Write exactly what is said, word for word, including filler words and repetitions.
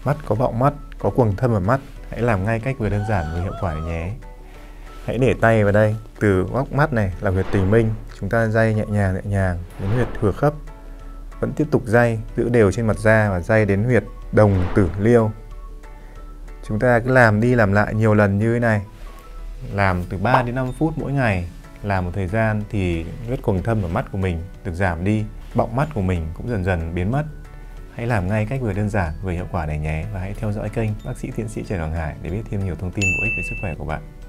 mắt có bọng mắt, có quầng thâm ở mắt, hãy làm ngay cách vừa đơn giản vừa hiệu quả này nhé. Hãy để tay vào đây, từ góc mắt này là huyệt tỳ minh, chúng ta day nhẹ nhàng nhẹ nhàng đến huyệt thừa khấp. Vẫn tiếp tục day, giữ đều trên mặt da và day đến huyệt đồng tử liêu. Chúng ta cứ làm đi làm lại nhiều lần như thế này. Làm từ ba đến năm phút mỗi ngày. Làm một thời gian thì vết quầng thâm ở mắt của mình được giảm đi, bọng mắt của mình cũng dần dần biến mất. Hãy làm ngay cách vừa đơn giản vừa hiệu quả này nhé, và hãy theo dõi kênh Bác sĩ Tiến sĩ Trần Hoàng Hải để biết thêm nhiều thông tin bổ ích về sức khỏe của bạn.